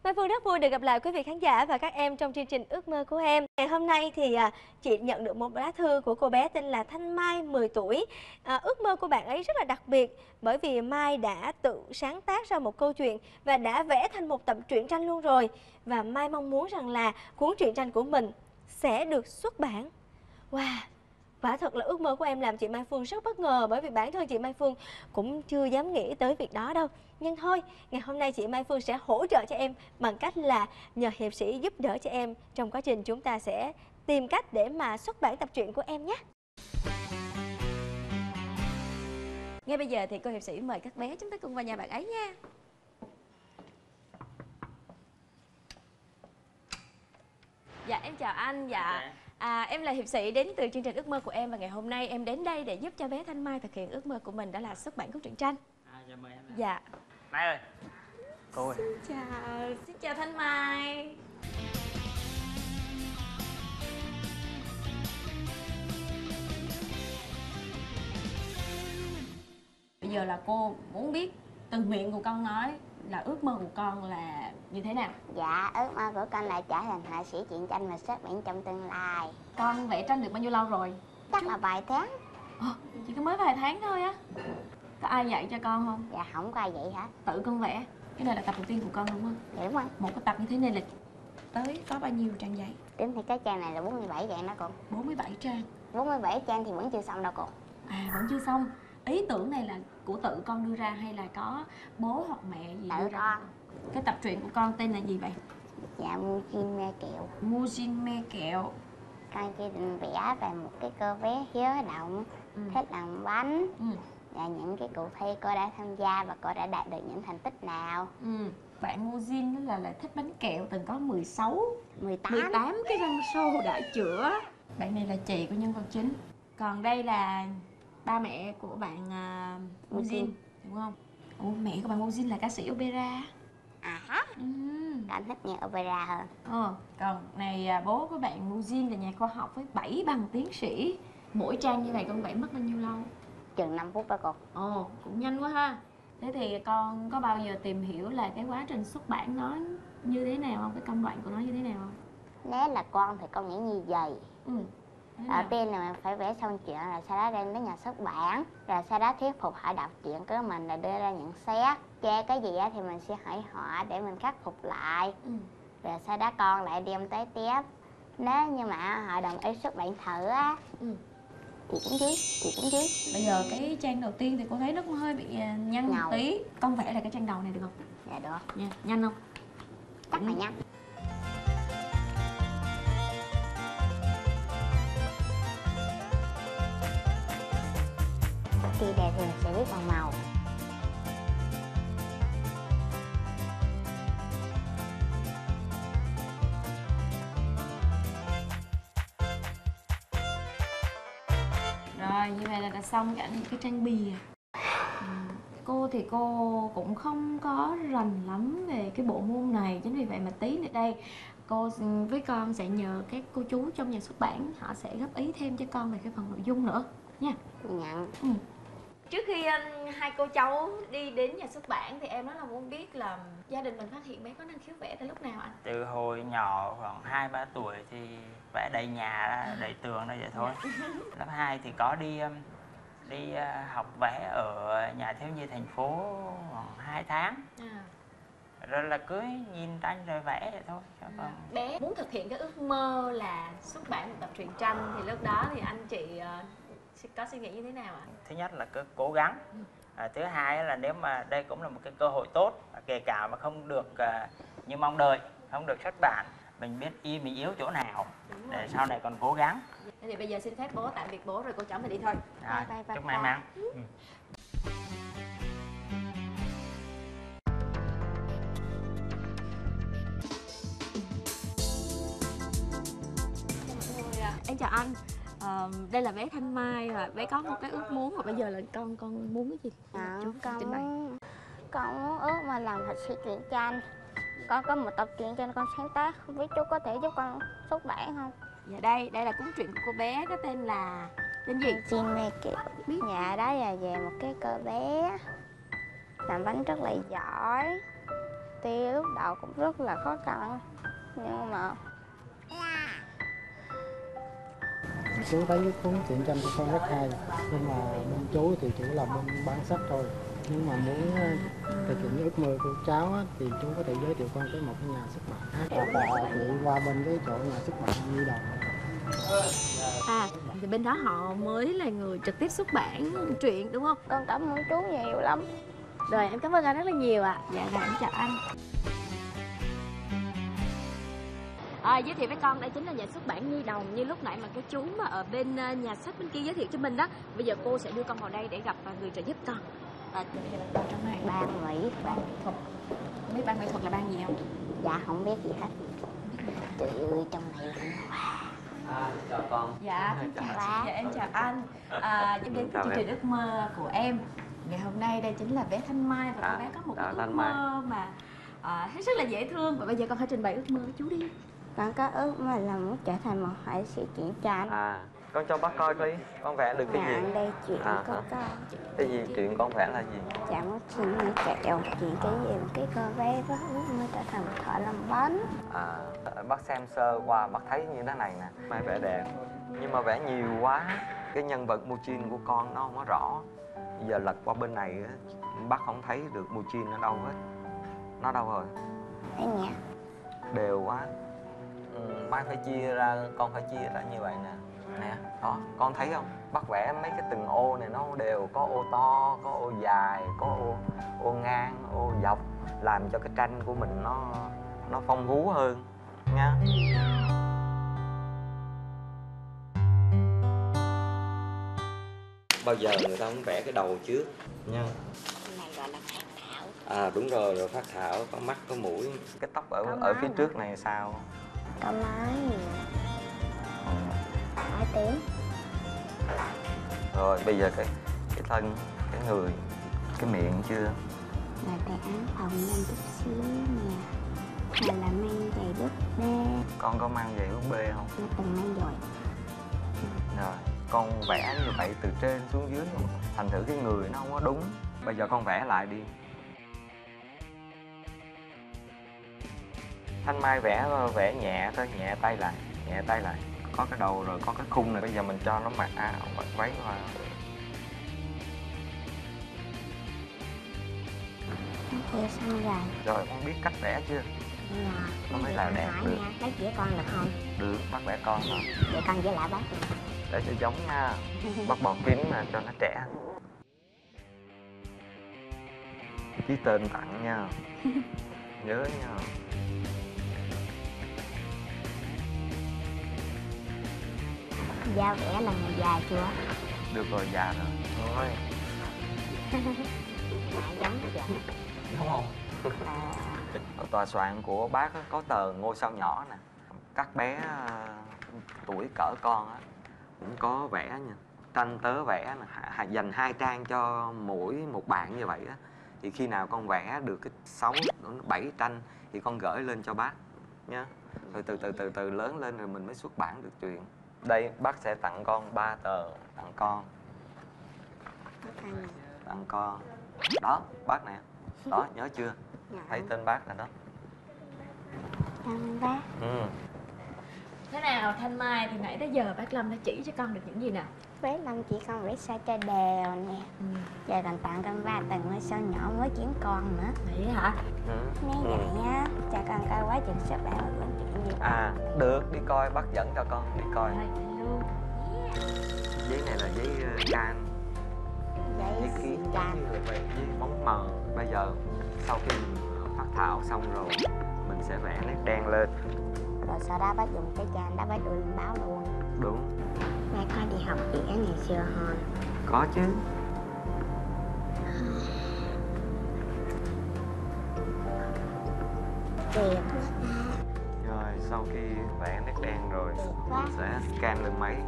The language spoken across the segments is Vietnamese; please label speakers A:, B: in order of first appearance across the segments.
A: Mai Phương rất vui được gặp lại quý vị khán giả và các em trong chương trình Ước mơ của em. Ngày hôm nay thì chị nhận được một lá thư của cô bé tên là Thanh Mai, 10 tuổi. Ước mơ của bạn ấy rất là đặc biệt bởi vì Mai đã tự sáng tác ra một câu chuyện và đã vẽ thành một tập truyện tranh luôn rồi. Và Mai mong muốn rằng là cuốn truyện tranh của mình sẽ được xuất bản. Wow! Quả thật là ước mơ của em làm chị Mai Phương rất bất ngờ, bởi vì bản thân chị Mai Phương cũng chưa dám nghĩ tới việc đó đâu. Nhưng thôi, ngày hôm nay chị Mai Phương sẽ hỗ trợ cho em bằng cách là nhờ hiệp sĩ giúp đỡ cho em trong quá trình chúng ta sẽ tìm cách để mà xuất bản tập truyện của em nhé. Ngay bây giờ thì cô hiệp sĩ mời các bé chúng ta cùng vào nhà bạn ấy nha. Dạ em chào anh. Dạ. Em là hiệp sĩ đến từ chương trình Ước mơ của em và ngày hôm nay em đến đây để giúp cho bé Thanh Mai thực hiện ước mơ của mình, đó là xuất bản cuốn truyện tranh.
B: Dạ mời em.
A: Dạ.
B: Mai ơi. Cô ơi.
A: Xin chào Thanh Mai.
C: Bây giờ là cô muốn biết từ miệng của con nói là ước mơ của con là như thế nào?
D: Dạ, ước mơ của con là trở thành họa sĩ truyện tranh và xuất bản trong tương lai.
C: Con vẽ tranh được bao nhiêu lâu rồi?
D: Chắc là vài tháng.
C: Chỉ có mới vài tháng thôi á. Có ai dạy cho con không?
D: Dạ, không có ai vậy hả?
C: Tự con vẽ. Cái này là tập đầu tiên của con đúng không?
D: Đúng không?
C: Một cái tập như thế này là tới có bao nhiêu trang giấy?
D: Tính thì cái trang này là 47 trang đó cô.
C: 47 trang.
D: 47 trang thì vẫn chưa xong đâu cô.
C: Vẫn chưa xong. Ý tưởng này là của tự con đưa ra hay là có bố hoặc mẹ gì
D: Tự
C: đưa ra?
D: con.
C: Cái tập truyện của con tên là gì vậy?
D: Dạ, Mujin Me Kẹo.
C: Mujin Me Kẹo.
D: Con chỉ định vẽ về một cái cô bé hiếu động, thích làm bánh. Và những cái cuộc thi cô đã tham gia và cô đã đạt được những thành tích nào.
C: Bạn Mujin là thích bánh kẹo, từng có 18 cái răng sâu đã chữa. Bạn này là chị của nhân vật chính. Còn đây là ba mẹ của bạn Mujin, đúng không? Ủa, mẹ của bạn Mujin là ca sĩ opera.
D: Con thích nghe opera hơn.
C: Còn này bố của bạn Mujin là nhà khoa học với 7 bằng tiến sĩ. Mỗi trang như này con vẽ mất bao nhiêu lâu?
D: Chừng 5 phút đó cô.
C: Cũng nhanh quá ha. Thế thì con có bao giờ tìm hiểu là cái quá trình xuất bản nó như thế nào không? Cái công đoạn của nó như thế nào không?
D: Nếu là con thì con nghĩ như vậy. Đầu tiên là mình phải vẽ xong chuyện, rồi sau đó đem đến nhà xuất bản, rồi sau đó thuyết phục họ đọc chuyện của mình, là đưa ra nhận xét. Chê cái gì á thì mình sẽ hỏi họ để mình khắc phục lại. Rồi sau đó con lại đem tới tiếp. Nếu như mà họ đồng ý xuất bản thử á thì cũng chứ.
C: Bây giờ cái trang đầu tiên thì cô thấy nó cũng hơi bị nhanh một tí. Con vẽ lại cái trang đầu này được không?
D: Dạ được.
C: Nha, nhanh không?
D: Chắc là nhanh. Thì đề thường sẽ viết bằng màu.
C: Rồi, như vậy là đã xong cả cái trang bìa. Cô thì cô cũng không có rành lắm về cái bộ môn này, chính vì vậy mà tí nữa đây cô với con sẽ nhờ các cô chú trong nhà xuất bản, họ sẽ góp ý thêm cho con về cái phần nội dung nữa nha.
D: Nhận.
A: Trước khi hai cô cháu đi đến nhà xuất bản thì em rất là muốn biết là gia đình mình phát hiện bé có năng khiếu vẽ từ lúc nào anh?
B: Từ hồi nhỏ khoảng 2-3 tuổi thì vẽ đầy nhà, đầy tường đây vậy thôi. Lớp 2 thì có đi học vẽ ở nhà thiếu nhi thành phố khoảng 2 tháng. Rồi là cứ nhìn tranh rồi vẽ vậy thôi.
A: Bé muốn thực hiện cái ước mơ là xuất bản một tập truyện tranh thì lúc đó thì anh chị có suy nghĩ như thế nào ạ?
B: Thứ nhất là cứ cố gắng. Thứ hai là nếu mà đây cũng là một cái cơ hội tốt, kể cả mà không được như mong đợi, không được xuất bản, mình biết mình yếu chỗ nào để sau này còn cố gắng.
A: Thế thì bây giờ xin phép bố tạm biệt bố rồi cô cháu mình đi thôi.
B: Chúc may mắn.
C: Em chào anh. Đây là bé Thanh Mai và bé có một cái ước muốn, và bây giờ là con muốn cái gì?
D: Con muốn ước mà làm họa sĩ truyện tranh. Con có một tập truyện tranh con sáng tác, không biết chú có thể giúp con xuất bản không?
C: Dạ đây là cuốn truyện của cô bé, có tên là tên gì?
D: Mujin Me Kẹo. Nhà đó là về một cái cô bé làm bánh rất là giỏi. thì lúc đầu cũng rất là khó khăn, nhưng mà
E: chú thấy cái cuốn truyện tranh của con rất hay, nhưng mà bên chú thì chủ là bên bán sách thôi. Nếu mà muốn thực hiện ước mơ của cháu á, thì chú có thể giới thiệu con tới một cái nhà xuất bản hoặc là chị qua bên cái chỗ nhà xuất bản Nhi Đồng.
C: Thì bên đó họ mới là người trực tiếp xuất bản truyện đúng không?
D: con cảm ơn chú nhiều lắm.
C: Rồi em cảm ơn anh rất là nhiều ạ. Dạ rồi em chào anh. Giới thiệu với con đây chính là nhà xuất bản Nhi Đồng, như lúc nãy mà cái chú mà ở bên nhà sách bên kia giới thiệu cho mình đó. Bây giờ cô sẽ đưa con vào đây để gặp người trợ giúp con. Trong này
D: Ban Mỹ, ban
C: nghệ thuật. Không biết ban nghệ thuật là ban gì không?
D: dạ không biết gì hết. Chị ơi, trong này là
B: Chào con.
C: Dạ,
D: chào
C: dạ em chào anh. Em đến
B: Chào
C: chương
B: em.
C: trình ước mơ của em. Ngày hôm nay đây chính là bé Thanh Mai và con bé có một cái ước
B: Thanh Mai.
C: mơ mà hết sức là dễ thương. Và bây giờ con hãy trình bày ước mơ với chú đi.
D: con có ước mơ là muốn trở thành một họa sĩ truyện tranh.
F: Con cho bác coi đi, con vẽ được cái
D: Dạ,
F: gì?
D: đây chuyện có
F: Cái gì chuyện con vẽ là gì?
D: dạ một chuyện như kẹo, chuyện cái gì cái cô bé có ước mơ trở thành một thợ làm bánh.
F: Bác xem sơ qua bác thấy như thế này nè, Mai vẽ đẹp, nhưng mà vẽ nhiều quá, cái nhân vật Muchin của con nó không có rõ. Bây giờ lật qua bên này á, bác không thấy được Muchin ở đâu hết. Nó đâu rồi?
D: Đấy nhỉ?
F: Đều quá. Mai phải chia ra, con phải chia ra như vậy nè. Nè, đó, con thấy không? Bác vẽ mấy cái từng ô này nó đều có ô to, có ô dài, có ô ngang, ô dọc, làm cho cái tranh của mình nó phong phú hơn nha. Bao giờ người ta cũng vẽ cái đầu trước nha.
D: Này gọi là phát thảo.
F: Đúng rồi phát thảo, có mắt, có mũi. Cái tóc ở phía trước này sao?
D: Có mái mái tiếng.
F: Rồi bây giờ cái thân, cái người, cái miệng chưa?
D: Là cái áo phồng lên chút xíu nè. Hay là mang giày búp bê.
F: Con có mang giày búp bê không?
D: Nó từng mang rồi.
F: Rồi con vẽ như vậy từ trên xuống dưới, thành thử cái người nó không có đúng. Bây giờ con vẽ lại đi. Thanh Mai vẽ nhẹ thôi, nhẹ tay lại, nhẹ tay lại. Có cái đầu rồi, có cái khung này, bây giờ mình cho nó mặc áo, mặc váy vào.
D: Thế xong rồi.
F: Rồi con biết cách vẽ chưa?
D: Dạ.
F: Nó mới là đẹp được.
D: Bác vẽ con được không?
F: Được, bác vẽ con rồi.
D: Vậy con vẽ lại bác.
F: Để cho giống nha. Bác bỏ kính mà cho nó trẻ. Ký tên tặng nha. Nhớ nha.
D: Dao vẽ là ngày dài chưa?
F: Được rồi, già rồi. Thôi.
D: Giống chưa?
F: Đúng không? Ở tòa soạn của bác á, có tờ ngôi sao nhỏ nè. Các bé tuổi cỡ con á, cũng có vẽ nha. Tranh tớ vẽ nè, dành 2 trang cho mỗi một bạn như vậy á. Thì khi nào con vẽ được cái 6, 7 tranh thì con gửi lên cho bác nhá. Rồi từ từ lớn lên rồi mình mới xuất bản được truyện. Đây bác sẽ tặng con 3 tờ, tặng con. Tặng con. Đó, bác nè. Đó, nhớ chưa? Thấy tên bác là đó.
D: Cảm ơn bác.
C: Thế nào Thanh Mai, thì nãy tới giờ bác Lâm đã chỉ cho con được những gì nào?
D: Bé Lâm chỉ con vẽ sao cho đều nè. Giờ còn tặng con 3 tầng ngôi sao nhỏ với chuyển con nữa.
C: Vậy hả?
D: Nếu vậy á, cho con coi quá trình xuất bản của chuyện gì.
F: Được, đi coi, bác dẫn cho con đi coi.
C: Rồi, luôn.
F: Giấy này là giấy can, giấy ký,
D: can.
F: giấy bóng mờ. Bây giờ sau khi mình phát thảo xong rồi, mình sẽ vẽ nét đen lên.
D: Rồi sau đó bác dùng cái can đó bác đưa lên báo luôn.
F: Đúng.
D: Bác có đi học vẽ ngày xưa không?
F: Có chứ.
D: Đẹp.
F: Rồi sau khi vẽ nét đen rồi, mình sẽ scan lên máy.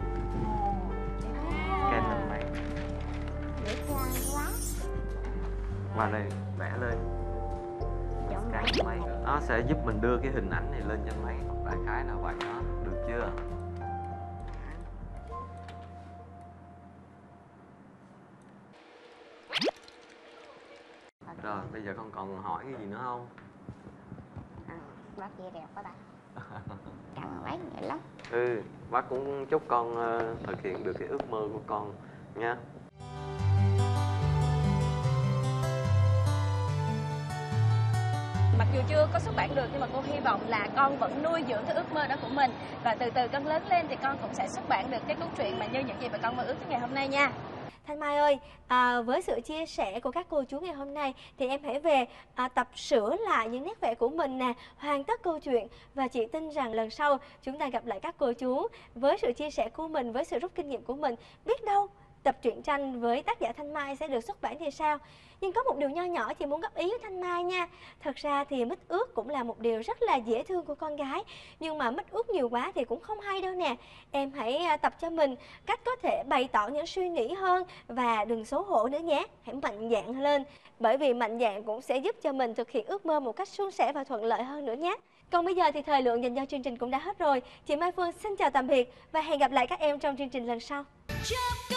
F: Scan lên máy.
D: Dễ thương quá.
F: Qua đây vẽ lên.
D: Giống
F: Scan
D: máy
F: lên máy. Nó sẽ giúp mình đưa cái hình ảnh này lên trên máy. Đại khái là vậy đó. Được chưa? Rồi bây giờ con còn hỏi cái gì nữa không?
D: bác chia đẹp quá ta. Cảm ơn bác nhiều lắm.
F: Bác cũng chúc con thực hiện được cái ước mơ của con nha.
G: Mặc dù chưa có xuất bản được nhưng mà cô hy vọng là con vẫn nuôi dưỡng cái ước mơ đó của mình, và từ từ con lớn lên thì con cũng sẽ xuất bản được cái câu chuyện mà như những gì mà con mơ ước tới ngày hôm nay nha.
A: Thanh Mai ơi, với sự chia sẻ của các cô chú ngày hôm nay thì em hãy về tập sửa lại những nét vẽ của mình nè, hoàn tất câu chuyện, và chị tin rằng lần sau chúng ta gặp lại các cô chú với sự chia sẻ của mình, với sự rút kinh nghiệm của mình, biết đâu tập truyện tranh với tác giả Thanh Mai sẽ được xuất bản thì sao. Nhưng có một điều nho nhỏ chị muốn góp ý với Thanh Mai nha. Thật ra thì mít ướt cũng là một điều rất là dễ thương của con gái, nhưng mà mít ướt nhiều quá thì cũng không hay đâu nè. Em hãy tập cho mình cách có thể bày tỏ những suy nghĩ hơn, và đừng xấu hổ nữa nhé. Hãy mạnh dạn lên, bởi vì mạnh dạn cũng sẽ giúp cho mình thực hiện ước mơ một cách suôn sẻ và thuận lợi hơn nữa nhé. Còn bây giờ thì thời lượng dành cho chương trình cũng đã hết rồi. Chị Mai Phương xin chào tạm biệt và hẹn gặp lại các em trong chương trình lần sau.